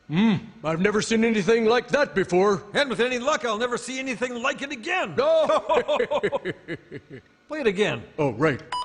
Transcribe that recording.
I've never seen anything like that before. And with any luck, I'll never see anything like it again. No! Play it again. Oh, right.